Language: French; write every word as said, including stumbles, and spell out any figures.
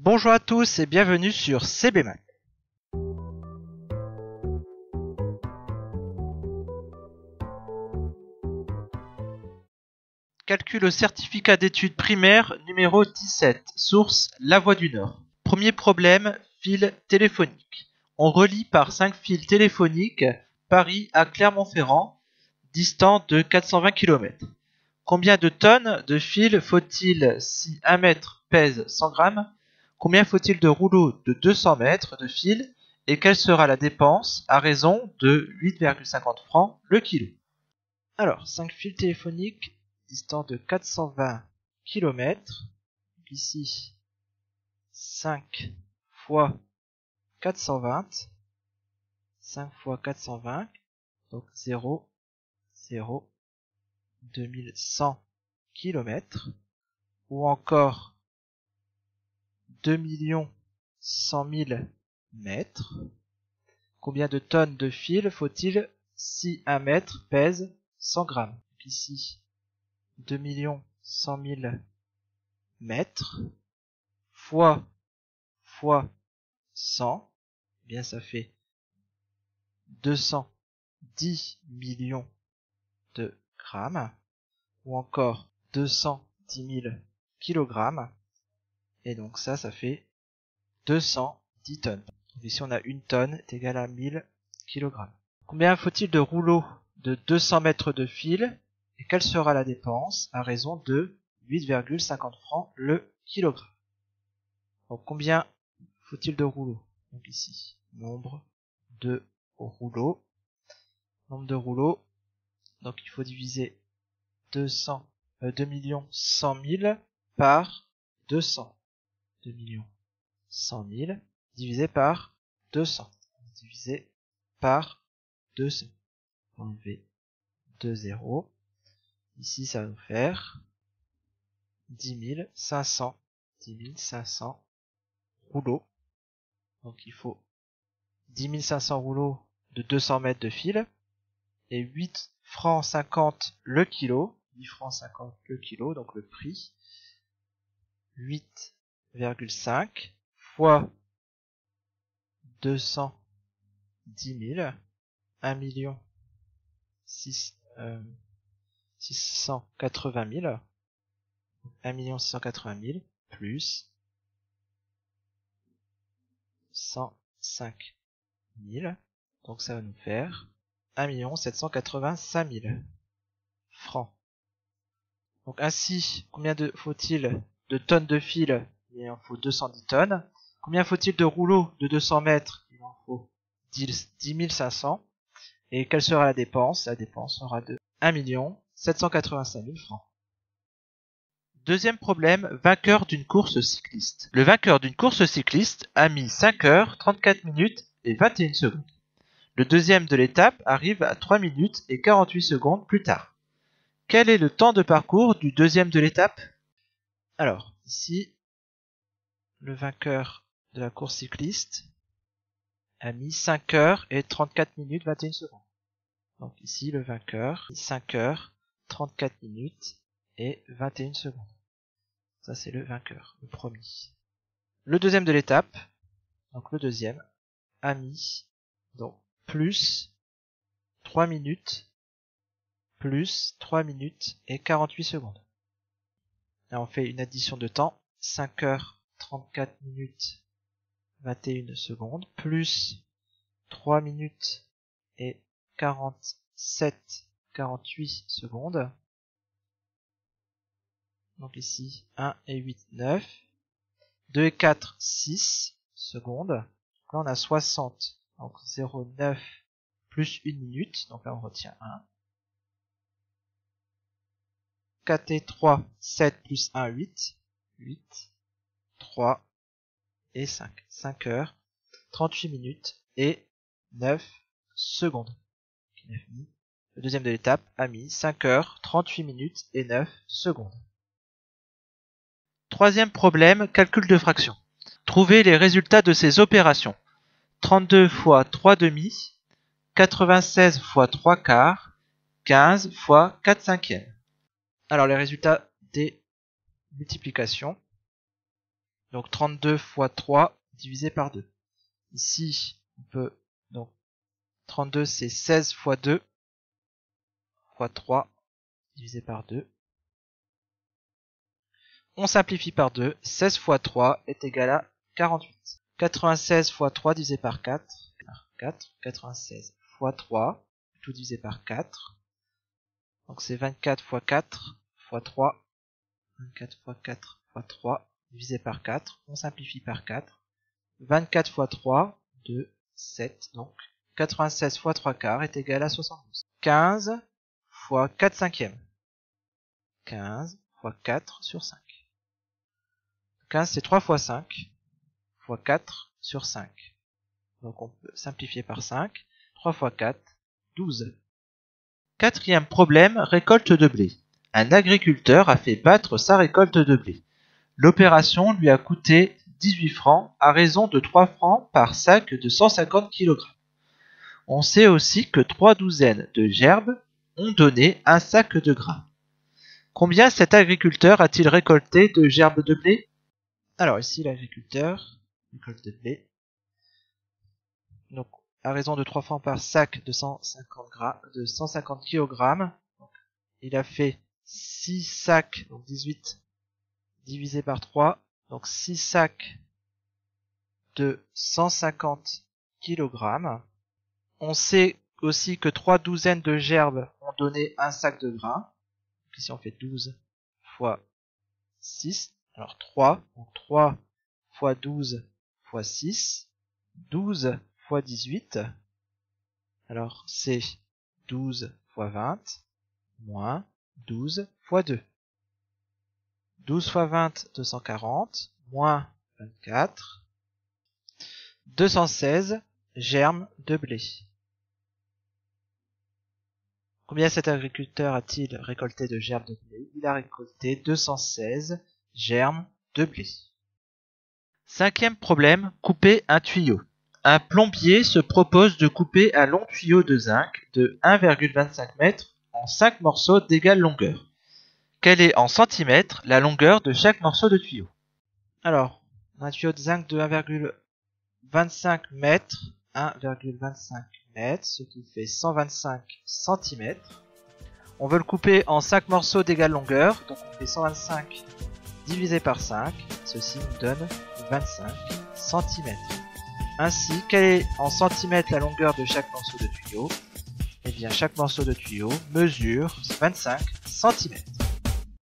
Bonjour à tous et bienvenue sur C B Math. Calcul au certificat d'études primaires numéro dix-sept, source La Voix du Nord. Premier problème, fil téléphonique. On relie par cinq fils téléphoniques Paris à Clermont-Ferrand, distant de quatre cent vingt kilomètres. Combien de tonnes de fil faut-il si un mètre pèse cent grammes? Combien faut-il de rouleaux de deux cents mètres de fil et quelle sera la dépense à raison de huit virgule cinquante francs le kilo? Alors, cinq fils téléphoniques distants de quatre cent vingt kilomètres. Ici, cinq fois quatre cent vingt. cinq fois quatre cent vingt, donc zéro, zéro, deux mille cent kilomètres. Ou encore deux millions cent mille mètres. Combien de tonnes de fil faut-il si un mètre pèse cent grammes? Ici, deux millions cent mille mètres fois fois cent, eh bien ça fait deux cent dix millions de grammes, ou encore deux cent dix mille kilogrammes, et donc ça, ça fait deux cent dix tonnes. Ici on a une tonne est égale à mille kilogrammes. Combien faut-il de rouleaux de deux cents mètres de fil et quelle sera la dépense à raison de huit virgule cinquante francs le kilogramme? Donc combien faut-il de rouleaux? Donc ici, nombre de rouleaux. Nombre de rouleaux. Donc il faut diviser deux cents, euh, deux millions cent mille par deux cents. deux millions cent mille divisé par deux cents. Divisé par deux cents. On va enlever deux zéros. Ici, ça va nous faire dix mille cinq cents. dix mille cinq cents rouleaux. Donc il faut dix mille cinq cents rouleaux de deux cents mètres de fil. Et huit francs cinquante le kilo. huit francs cinquante le kilo, donc le prix. huit virgule cinq fois deux cent dix mille. un million six cent quatre-vingt mille. un million six cent quatre-vingt mille plus cent cinq mille. Donc ça va nous faire un million sept cent quatre-vingt-cinq mille francs. Donc ainsi, combien de faut-il de tonnes de fil? Il en faut deux cent dix tonnes. Combien faut-il de rouleaux de deux cents mètres? Il en faut dix mille cinq cents. Et quelle sera la dépense? La dépense sera de un million sept cent quatre-vingt-cinq mille francs. Deuxième problème, vainqueur d'une course cycliste. Le vainqueur d'une course cycliste a mis cinq heures, trente-quatre minutes et vingt et une secondes. Le deuxième de l'étape arrive à trois minutes et quarante-huit secondes plus tard. Quel est le temps de parcours du deuxième de l'étape? Alors, ici, le vainqueur de la course cycliste a mis cinq heures et trente-quatre minutes vingt et une secondes. Donc ici, le vainqueur, cinq heures, trente-quatre minutes et vingt et une secondes. Ça, c'est le vainqueur, le premier. Le deuxième de l'étape, donc le deuxième, a mis donc plus trois minutes, plus trois minutes et quarante-huit secondes. Là, on fait une addition de temps, cinq heures, trente-quatre minutes, vingt et une secondes, plus trois minutes et quarante-sept, quarante-huit secondes. Donc ici, un et huit, neuf. deux et quatre, six secondes. Donc là, on a soixante. Donc zéro virgule neuf plus une minute. Donc là, on retient un. quatre et trois, sept plus un, huit. huit, trois et cinq. cinq heures, trente-huit minutes et neuf secondes. Le deuxième de l'étape a mis cinq heures, trente-huit minutes et neuf secondes. Troisième problème, calcul de fraction. Trouvez les résultats de ces opérations. trente-deux fois trois demi, quatre-vingt-seize fois trois quarts, quinze fois quatre cinquièmes. Alors les résultats des multiplications. Donc trente-deux fois trois divisé par deux. Ici, on peut, donc trente-deux c'est seize fois deux fois trois divisé par deux. On simplifie par deux. seize fois trois est égal à quarante-huit. quatre-vingt-seize fois trois divisé par quatre. quatre. quatre-vingt-seize fois trois, tout divisé par quatre. Donc c'est vingt-quatre fois quatre fois trois. vingt-quatre fois quatre fois trois divisé par quatre. On simplifie par quatre. vingt-quatre fois trois, deux, sept. Donc quatre-vingt-seize fois trois quarts est égal à soixante-douze. quinze fois quatre cinquièmes. quinze fois quatre sur cinq. quinze c'est trois fois cinq fois quatre sur cinq. Donc on peut simplifier par cinq. trois fois quatre, douze. Quatrième problème, récolte de blé. Un agriculteur a fait battre sa récolte de blé. L'opération lui a coûté dix-huit francs à raison de trois francs par sac de cent cinquante kilogrammes. On sait aussi que trois douzaines de gerbes ont donné un sac de grains. Combien cet agriculteur a-t-il récolté de gerbes de blé? Alors ici l'agriculteur récolte de blé. Donc à raison de trois francs par sac de cent cinquante grammes, de cent cinquante kilogrammes. Donc, il a fait six sacs, donc dix-huit divisé par trois, donc six sacs de cent cinquante kilogrammes. On sait aussi que trois douzaines de gerbes ont donné un sac de grains. Donc ici on fait douze fois six, alors trois, donc trois fois douze fois six, douze fois dix-huit, alors c'est douze fois vingt, moins douze fois deux. douze fois vingt, deux cent quarante, moins vingt-quatre, deux cent seize germes de blé. Combien cet agriculteur a-t-il récolté de germes de blé? Il a récolté deux cent seize germes de blé. Cinquième problème, couper un tuyau. Un plombier se propose de couper un long tuyau de zinc de un virgule vingt-cinq mètres en cinq morceaux d'égale longueur. Quelle est en centimètres la longueur de chaque morceau de tuyau? Alors, un tuyau de zinc de un virgule vingt-cinq mètres, un virgule vingt-cinq mètres, ce qui fait cent vingt-cinq centimètres. On veut le couper en cinq morceaux d'égale longueur, donc on fait cent vingt-cinq divisé par cinq, ceci nous donne vingt-cinq centimètres. Ainsi, quelle est en centimètres la longueur de chaque morceau de tuyau? Eh bien, chaque morceau de tuyau mesure vingt-cinq centimètres.